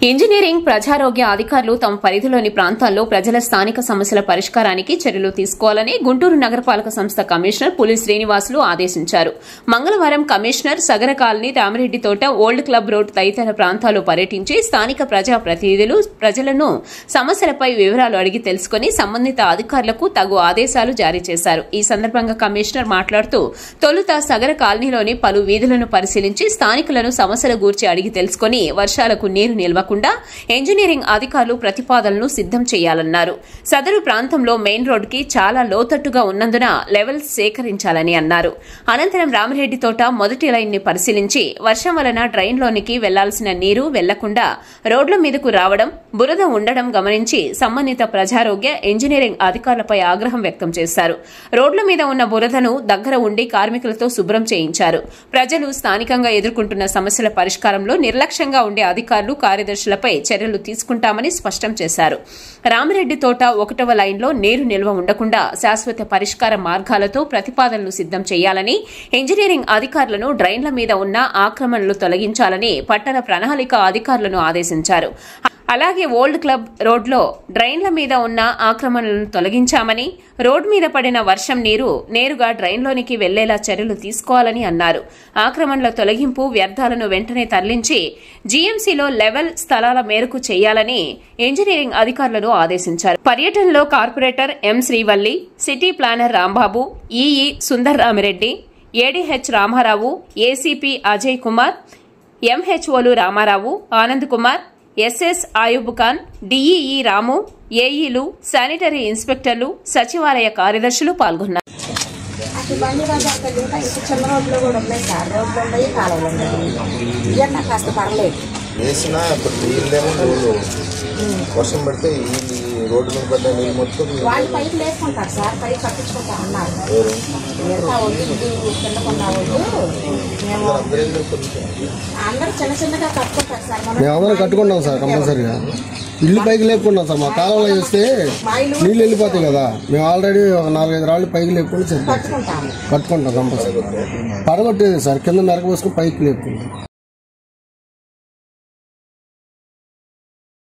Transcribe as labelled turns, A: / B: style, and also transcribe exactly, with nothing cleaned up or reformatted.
A: Engineering ప్రజారోగ్య అధికారులు తమ పరిధిలోని ప్రాంతాల్లో ప్రజల స్థానిక సమస్యల పరిష్కారానికి చర్యలు తీసుకోవాలని గుంటూరు నగరపాలక సంస్థ కమిషనర్ పులి శ్రీనివాసులు ఆదేశించారు. మంగళవారం కమిషనర్ సగర కాలనీ, రామిరెడ్డి తోట, ఓల్డ్ క్లబ్ రోడ్ తదితర ప్రాంతాల్లో పర్యటించి స్థానిక ప్రజా ప్రతినిధులు ప్రజలను సమస్యలపై వివరాలు అడిగి తెలుసుకుని సంబంధిత అధికారులకు తగు ఆదేశాలు జారీ చేశారు. ఈ సందర్భంగా కమిషనర్ మాట్లాడుతూ తొలుత సగర కాలనీలోని పలు వీధులను పరిశీలించి స్థానికులను సమస్యల గూర్చి అడిగి తెలుసుకుని వర్షాలకు నీరు నిల్వకుండా ఇంజనీరింగ్ అధికారులు ప్రతిపాదనలు సిద్దం చేయాలన్నారు. సదరు ప్రాంతంలో మెయిన్ రోడ్డుకి చాలా లోతట్టుగా ఉన్నందున లెవెల్స్ సేకరించాలని అన్నారు. అనంతరం రామిరెడ్డి తోట మొదటి లైన్ ని పరిశీలించి వర్షం వలన డ్రైన్లోనికి వెళ్లాల్సిన నీరు వెళ్లకుండా రోడ్ల మీదకు రావడం, బురద ఉండడం గమనించి సంబంధిత ప్రజారోగ్య, ఇంజనీరింగ్ అధికారులపై ఆగ్రహం వ్యక్తం చేశారు. రోడ్ల మీద ఉన్న బురదను దగ్గర ఉండి కార్మికులతో శుభ్రం చేయించారు. ప్రజలు స్థానికంగా ఎదుర్కొంటున్న సమస్యల పరిష్కారంలో నిర్లక్ష్యంగా ఉండే అధికారులు, కార్యదర్శులపై చర్యలు తీసుకుంటామని స్పష్టం చేశారు. రామిరెడ్డి తోట ఒకటవ లైన్లో నీరు నిల్వ ఉండకుండా శాశ్వత పరిష్కార మార్గాలతో ప్రతిపాదనలు సిద్దం చేయాలని, ఇంజనీరింగ్ అధికారులను డ్రైన్ల మీద ఉన్న ఆక్రమణలు తొలగించాలని పట్టణ ప్రణాళిక అధికారులను ఆదేశించారు. అలాగే ఓల్డ్ క్లబ్ రోడ్లో డ్రైన్ల మీద ఉన్న ఆక్రమణలను తొలగించామని, రోడ్ మీద పడిన వర్షం నీరు నేరుగా డ్రైన్లోనికి వెళ్లేలా చర్యలు తీసుకోవాలని అన్నారు. ఆక్రమణల తొలగింపు, వ్యర్థాలను వెంటనే తరలించి జీఎంసీలో లెవెల్ స్థలాల మేరకు చేయాలని ఇంజనీరింగ్ అధికారులను ఆదేశించారు. పర్యటనలో corporator M Srivalli, city planner Rambabu, EE Sundar Ramireddy, ADH Ramarao, ACP Ajay Kumar, ఎంహెచ్ఓలు రామారావు, ఆనంద్ కుమార్, ఎస్ఎస్ ఆయుబ్ ఖాన్, డిఈఈ రాము, ఏఈలు, శానిటరీ ఇన్స్పెక్టర్లు, సచివాలయ కార్యదర్శులు పాల్గొన్నారు.
B: వర్షం పడితే ఈ రోడ్డు మీద పడ్డ నీళ్ళు మొత్తం
C: వాళ్ళు పైపు వేసుకుంటారు సార్, పైపు కట్టించుకుంటా ఉన్నారు. అందరూ చిన్న చిన్నగా కట్టుకుంటారు సార్.
D: మేము అందరం కట్టుకుంటాం సార్ కంపల్సరీగా. ఇల్లు పైకి లేపుకున్నాం సార్. మా కాలంలో వేస్తే నీళ్ళు వెళ్ళిపోతాయి కదా, మేము ఆల్రెడీ ఒక నాలుగైదు రాళ్ళు పైకి లేపుకొని కట్టుకుంటాం కంపల్సరీ. పడగొట్టేది సార్, కింద మెరక పోసుకుని పైకి లేపుకుంటాం.